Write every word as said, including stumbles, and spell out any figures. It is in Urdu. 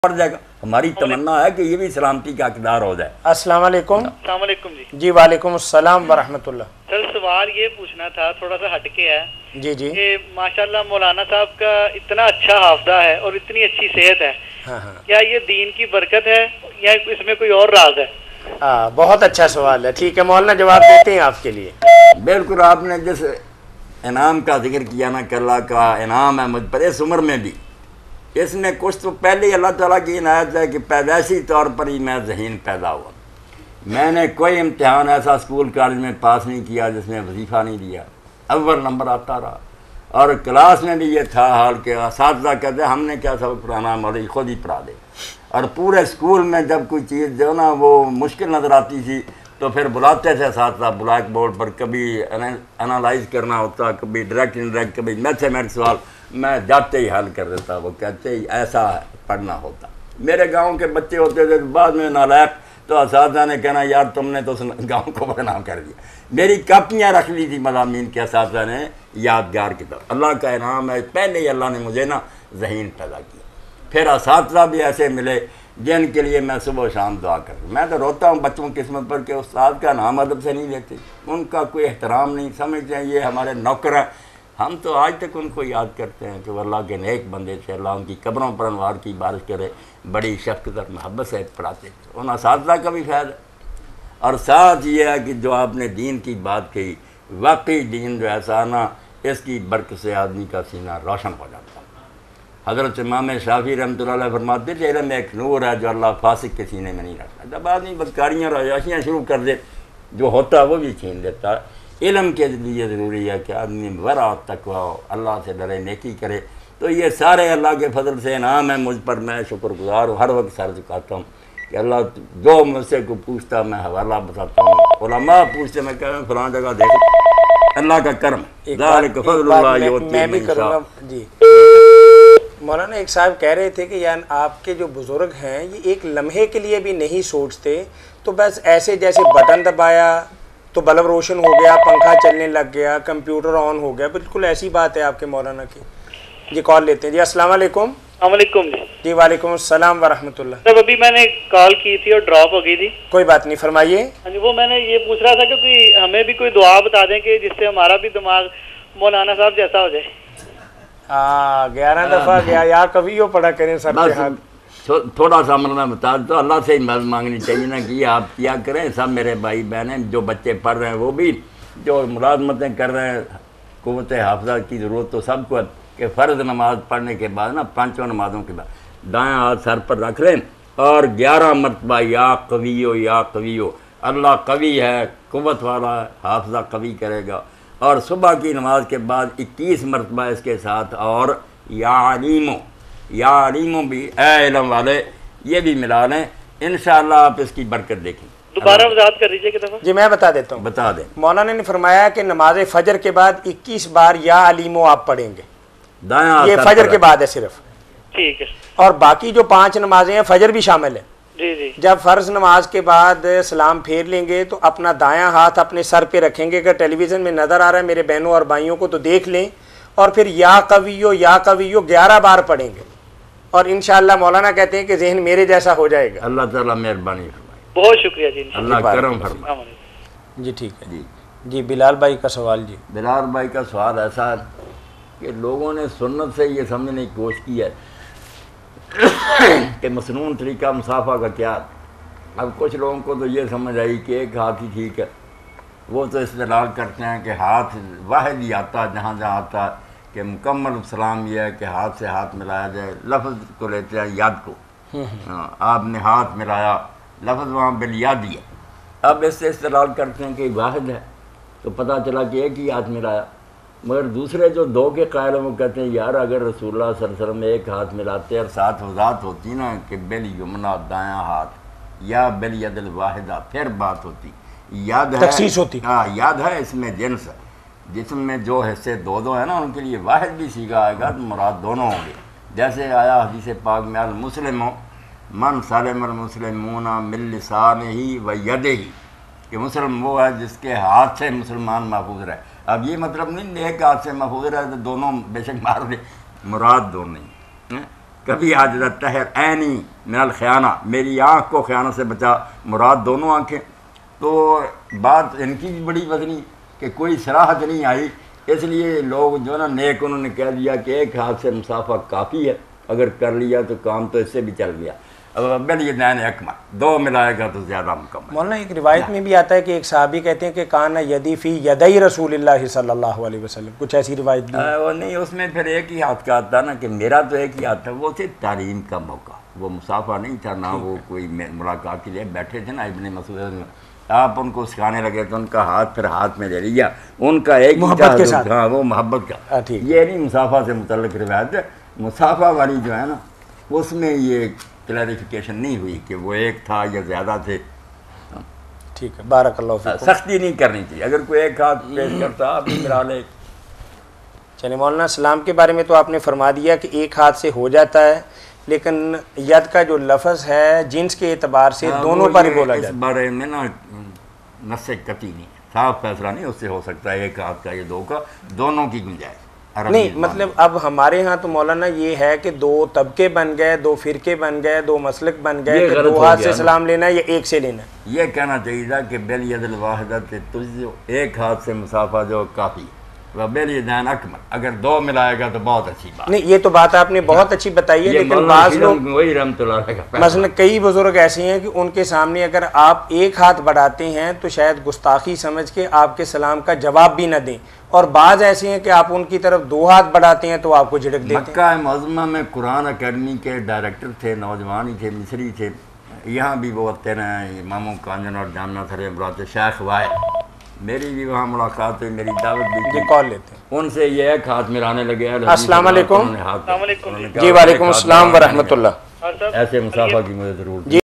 پڑ جائے گا. ہماری تمنا ہے کہ یہ بھی سلامتی کا حقدار ہو جائے. السلام علیکم. السلام علیکم جی. جی وعلیکم السلام ورحمۃ اللہ. سر سوال یہ پوچھنا تھا، تھوڑا سا ہٹ کے ہے. جی جی. کہ ماشاءاللہ مولانا صاحب کا اتنا اچھا حافظہ ہے اور اتنی اچھی صحت ہے، ہاں ہاں. کیا یہ دین کی برکت ہے یا اس میں کوئی اور راز ہے؟ ہاں بہت اچھا سوال ہے. ٹھیک ہے مولانا جواب دیتے ہیں آپ کے لیے. بالکل آپ نے جس انعام کا ذکر کیا نا کہ اللہ کا انعام ہے مجھ پر اس عمر میں بھی، اس میں کچھ تو پہلے ہی اللہ تعالیٰ کی عنایت ہے کہ پیدائشی طور پر ہی میں ذہین پیدا ہوا. میں نے کوئی امتحان ایسا اسکول کالج میں پاس نہیں کیا جس میں وظیفہ نہیں دیا، اول نمبر آتا رہا. اور کلاس میں بھی یہ تھا حال کہ اساتذہ کہتے ہم نے کیا سبق پڑھانا، مولوی خود ہی پڑھا دے. اور پورے اسکول میں جب کوئی چیز جو نا وہ مشکل نظر آتی تھی تو پھر بلاتے تھے اساتذہ بلیک بورڈ پر، کبھی انالائز کرنا ہوتا، کبھی ڈائریکٹ انڈائریکٹ، کبھی میتھمیٹکس سوال، میں جاتے ہی حل کر دیتا. وہ کہتے ہی ایسا پڑھنا ہوتا. میرے گاؤں کے بچے ہوتے تھے بعد میں نالائق، تو اساتذہ نے کہنا یار تم نے تو گاؤں کو بدنام کر دیا. میری کاپیاں رکھ لی تھی مضامین کے اساتذہ نے یادگار کی طرف. اللہ کا انعام ہے پہلے ہی اللہ نے مجھے نا ذہین پیدا کیا. پھر اساتذہ بھی ایسے ملے جن کے لیے میں صبح و شام دعا کروں. میں تو روتا ہوں بچوں کی قسمت پر کہ استاد کا نام ادب سے نہیں لیتے، ان کا کوئی احترام نہیں، سمجھتے ہیں یہ ہمارے نوکر ہیں. ہم تو آج تک ان کو یاد کرتے ہیں کہ وہ اللہ کے نیک بندے تھے، اللہ ان کی قبروں پر انوار کی بارش کرے، بڑی شفقت اور محبت سے پڑھاتے تھے. ان اساتذہ کا بھی فائدہ. اور ساتھ یہ ہے کہ جو آپ نے دین کی بات کہی، واقعی دین جو ایسا نا اس کی برکت سے آدمی کا سینہ روشن ہو جاتا. حضرت امام شافعی رحمۃ اللہ علیہ فرماتے تھے علم ایک نور ہے جو اللہ فاسق کے سینے میں نہیں رکھتا. جب آدمی بدکاریاں اور عیاشیاں شروع کر دے جو ہوتا وہ بھی چھین لیتا. علم کے لیے ضروری ہے کہ آدمی ورع و تقویٰ ہو، اللہ سے ڈرے، نیکی کرے. تو یہ سارے اللہ کے فضل سے انعام ہے مجھ پر. میں شکر گزار ہوں، ہر وقت سر جھکاتا ہوں کہ اللہ جو مجھ سے کو پوچھتا میں حوالہ بتاتا ہوں. علماء پوچھتے میں کہہ رہا ہوں فلاں جگہ دیکھ، اللہ کا کرم. ذالک فضل اللہ یؤتیہ میں بھی من کروں یشاء. گا. جی مولانا ایک صاحب کہہ رہے تھے کہ یعنی آپ کے جو بزرگ ہیں یہ ایک لمحے کے لیے بھی نہیں سوچتے، تو بس ایسے جیسے بٹن دبایا تو بلب روشن ہو گیا، پنکھا چلنے لگ گیا، کمپیوٹر آن ہو گیا. بالکل ایسی بات ہے آپ کے مولانا کی. جی کال لیتے ہیں. جی السلام علیکم. السلام علیکم جی. جی وعلیکم السلام ورحمۃ اللہ. سر ابھی میں نے کال کی تھی اور ڈراپ ہو گئی تھی. کوئی بات نہیں فرمائیے. ہاں جی وہ میں نے یہ پوچھ رہا تھا کہ کوئی ہمیں بھی کوئی دعا بتا دیں کہ جس سے ہمارا بھی دماغ مولانا صاحب جیسا ہو جائے. ہاں گیارہ دفعہ گیا یا کبھی ہو پڑا کریں سر کے ہاتھ. تھوڑا سا مرنا بتا دو، اللہ سے ہی مدد مانگنی چاہیے نا کہ یہ آپ کیا کریں. سب میرے بھائی بہنیں جو بچے پڑھ رہے ہیں وہ بھی جو ملازمتیں کر رہے ہیں، قوت حافظہ کی ضرورت تو سب کو ہے کہ فرض نماز پڑھنے کے بعد نا پانچوں نمازوں کے بعد دائیں ہاتھ سر پر رکھ لیں اور گیارہ مرتبہ یا قویو یا قویو، اللہ قوی ہے، قوت والا ہے، حافظہ قوی کرے گا. اور صبح کی نماز کے بعد اکیس مرتبہ اس کے ساتھ اور یا علیمو یا علیمو بھی اے علم والے یہ بھی ملا لیں. انشاءاللہ آپ اس کی برکت دیکھیں. دوبارہ وضاحت کر دیجیے کہ دفعہ. جی میں بتا دیتا ہوں. بتا دیں. مولانا نے فرمایا کہ نماز فجر کے بعد اکیس بار یا علیمو آپ پڑھیں گے. دائیں یہ فجر کے بعد ہے صرف. ٹھیک ہے. اور باقی جو پانچ نمازیں ہیں فجر بھی شامل ہے. جی جی. جب فرض نماز کے بعد سلام پھیر لیں گے تو اپنا دایاں ہاتھ اپنے سر پہ رکھیں گے. اگر ٹیلی ویژن میں نظر آ رہا ہے میرے بہنوں اور بھائیوں کو تو دیکھ لیں، اور پھر یا قویو یا قویو گیارہ بار پڑھیں گے. اور انشاءاللہ مولانا کہتے ہیں کہ ذہن میرے جیسا ہو جائے گا. اللہ تعالیٰ مہربانی فرمائے. بہت شکریہ جی. اللہ کرم فرمائے. جی ٹھیک ہے. جی جی بلال بھائی کا سوال. جی بلال بھائی کا سوال ایسا ہے کہ لوگوں نے سنت سے یہ سمجھنے کی کوشش کی ہے کہ مسنون طریقہ مصافحہ کا کیا. اب کچھ لوگوں کو تو یہ سمجھ آئی کہ ایک ہاتھ ہی ٹھیک ہے. وہ تو استدلال کرتے ہیں کہ ہاتھ واحد ہی آتا جہاں جہاں آتا کہ مکمل سلام یہ ہے کہ ہاتھ سے ہاتھ ملایا جائے. لفظ کو لیتے ہیں یاد کو. ہاں آپ نے ہاتھ ملایا، لفظ وہاں بالیاد ہی ہے. اب اس سے استدلال کرتے ہیں کہ واحد ہے تو پتہ چلا کہ ایک ہی ہاتھ ملایا. مگر دوسرے جو دو کے قائل ہیں وہ کہتے ہیں یار اگر رسول اللہ صلی اللہ علیہ وسلم ایک ہاتھ ملاتے اور ساتھ وضاحت ہوتی نا کہ بل یمنا دایاں ہاتھ یا بل ید الواحدہ پھر بات ہوتی. یاد ہے تخصیص ہوتی. ہاں یاد ہے اس میں جنس ہے. جسم میں جو حصے دو دو ہیں نا ان کے لیے واحد بھی سیکھا آئے گا تو مراد دونوں ہوں گے. جیسے آیا حدیث پاک میں المسلم من سلم المسلمون من لسانہ و یدہ کہ مسلم وہ ہے جس کے ہاتھ سے مسلمان محفوظ رہے. اب یہ مطلب نہیں ایک ہاتھ سے محفوظ رہے تو دونوں بے شک مار لے، مراد دونوں نہیں. کبھی حاجت تہر عینی من الخیانہ، میری آنکھ کو خیانت سے بچا، مراد دونوں آنکھیں۔ تو بات ان کی بھی بڑی وزنی کہ کوئی صراحت نہیں آئی، اس لیے لوگ جو نا نیک انہوں نے کہہ دیا کہ ایک ہاتھ سے مسافہ کافی ہے، اگر کر لیا تو کام تو اس سے بھی چل گیا۔ اب بالیدین اکمل، دو ملائے گا تو زیادہ مکمل۔ مولانا ایک روایت میں بھی آتا ہے کہ ایک صحابی کہتے ہیں کہ کانا یدی فی یدی رسول اللہ صلی اللہ علیہ وسلم، کچھ ایسی روایت بھی ہے؟ وہ نہیں، اس میں پھر ایک ہی ہاتھ کا آتا نا کہ میرا تو ایک ہی ہاتھ تھا، وہ تھے تعلیم کا موقع، وہ مسافہ نہیں تھا، نہ وہ کوئی ملاقات کے لیے بیٹھے تھے نا ابن مسعود، آپ ان کو سکھانے لگے تو ان کا ہاتھ پھر ہاتھ میں لے لیا، ان کا ایک محبت کے ساتھ، ہاں وہ محبت کا، یہ نہیں مسافہ سے متعلق روایت ہے۔ مسافہ والی جو ہے نا اس میں یہ کلیریفیکیشن نہیں ہوئی کہ وہ ایک تھا یا زیادہ تھے۔ ٹھیک ہے، بارک اللہ فیکم۔ سختی نہیں کرنی تھی، اگر کوئی ایک ہاتھ پیش کرتا آپ بھی کرا لے۔ چلے مولانا، سلام کے بارے میں تو آپ نے فرما دیا کہ ایک ہاتھ سے ہو جاتا ہے، لیکن ید کا جو لفظ ہے جنس کے اعتبار سے دونوں پر ہی بولا جاتا ہے۔ اس بارے میں نا نص قطعی نہیں، صاف فیصلہ نہیں اس سے ہو سکتا ہے ایک ہاتھ کا یا دو کا، دونوں کی گنجائش نہیں، مطلب اب ہمارے ہاں تو مولانا یہ ہے کہ دو طبقے بن گئے، دو فرقے بن گئے، دو مسلک بن گئے کہ دو ہاتھ سے سلام لینا ہے یا ایک سے لینا ہے۔ یہ کہنا چاہیے تھا کہ بالید الواحدۃ تجزئ، ایک ہاتھ سے مسافہ جو کافی، وبالیدین اکمل، اگر دو ملائے گا تو بہت اچھی بات۔ نہیں، یہ تو بات آپ نے بہت اچھی بتائی ہے، لیکن بعض لوگ وہی رحمۃ اللہ علیہ کا مثلا کئی بزرگ ایسے ہیں کہ ان کے سامنے اگر آپ ایک ہاتھ بڑھاتے ہیں تو شاید گستاخی سمجھ کے آپ کے سلام کا جواب بھی نہ دیں، اور بعض ایسے ہیں کہ آپ ان کی طرف دو ہاتھ بڑھاتے ہیں تو آپ کو جھڑک دیتے ہیں۔ مکہ معظمہ میں قرآن اکیڈمی کے ڈائریکٹر تھے، نوجوان ہی تھے، مصری تھے، یہاں بھی وہ تیرہ اماموں کانجن اور جامعہ تھرے براتے شیخ وائے، میری بھی وہاں ملاقات ہوئی، میری دعوت بھی یہ کال لیتے ہیں، ان سے یہ ایک ہاتھ ملانے لگے۔ السلام علیکم۔ السلام علیکم جی وعلیکم السلام ورحمۃ اللہ۔ ایسے مسافہ کی مجھے ضرورت